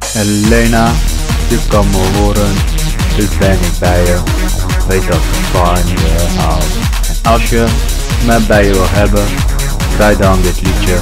Elena, je kan me horen, dus ben ik bij je. Weet dat ik van je hou. En als je me bij je wil hebben, draai dan dit liedje.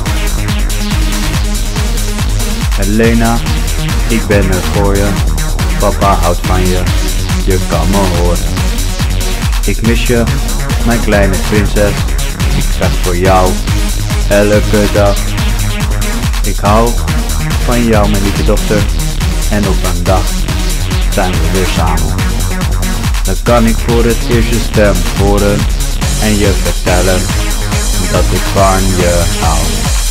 Elena, ik ben er voor je. Papa houdt van je, je kan me horen. Ik mis je, mijn kleine prinses. Ik vecht voor jou, elke dag. Ik hou van jou, mijn lieve dochter. En op een dag zijn we weer samen. Dan kan ik voor het eerst je stem horen en je vertellen dat ik van je hou.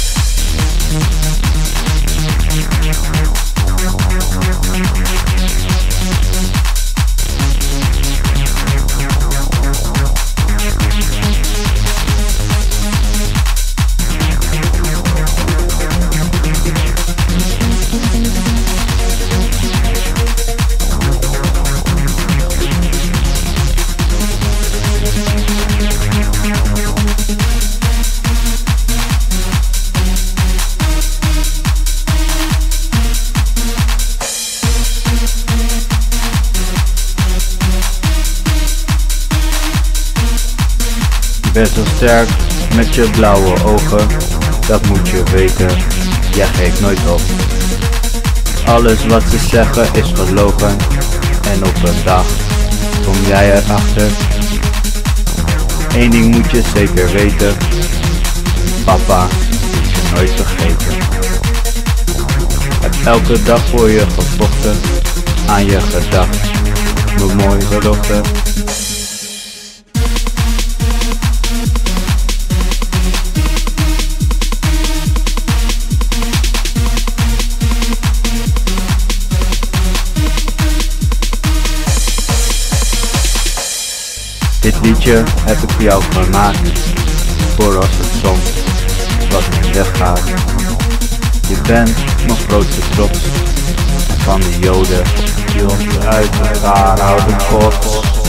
Je bent zo sterk met je blauwe ogen, dat moet je weten, jij geeft nooit op. Alles wat ze zeggen is gelogen en op een dag kom jij erachter. Eén ding moet je zeker weten, papa is je nooit vergeten. Heb elke dag voor je gevochten, aan je gedacht, mijn mooie dochter. Dit liedje heb ik voor jou gemaakt, voor als het soms wat minder gaat. Je bent mijn grootste trots, en van de Joden die ons uit elkaar houden, God.